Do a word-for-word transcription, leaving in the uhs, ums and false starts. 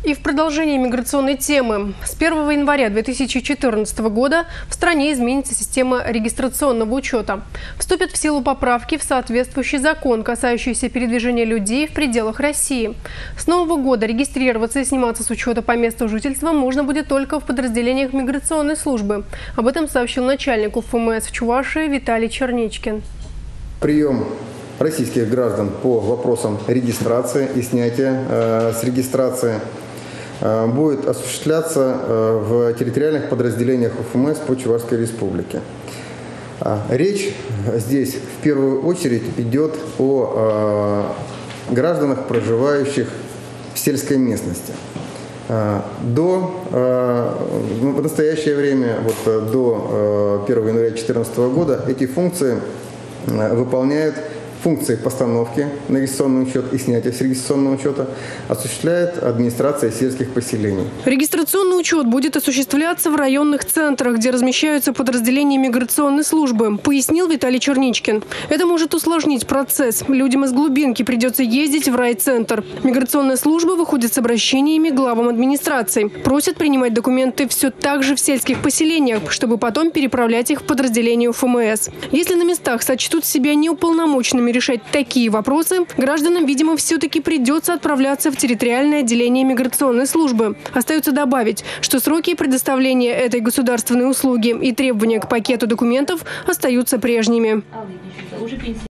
И в продолжении миграционной темы. С первого января две тысячи четырнадцатого года в стране изменится система регистрационного учета. Вступят в силу поправки в соответствующий закон, касающийся передвижения людей в пределах России. С нового года регистрироваться и сниматься с учета по месту жительства можно будет только в подразделениях миграционной службы. Об этом сообщил начальник УФМС в Чувашии Виталий Черничкин. Прием российских граждан по вопросам регистрации и снятия э, с регистрации э, будет осуществляться э, в территориальных подразделениях УФМС по Чувашской республике. Э, речь здесь в первую очередь идет о э, гражданах, проживающих в сельской местности. Э, до, э, в настоящее время, вот, до э, первого января две тысячи четырнадцатого года, эти функции э, выполняют функции постановки на регистрационный учет и снятия с регистрационного учета осуществляет администрация сельских поселений. Регистрационный учет будет осуществляться в районных центрах, где размещаются подразделения миграционной службы, пояснил Виталий Черничкин. Это может усложнить процесс. Людям из глубинки придется ездить в райцентр. Миграционная служба выходит с обращениями к главам администраций. Просят принимать документы все так же в сельских поселениях, чтобы потом переправлять их в подразделение УФМС. Если на местах сочтут себя неуполномоченными решать такие вопросы, гражданам, видимо, все-таки придется отправляться в территориальное отделение миграционной службы. Остается добавить, что сроки предоставления этой государственной услуги и требования к пакету документов остаются прежними.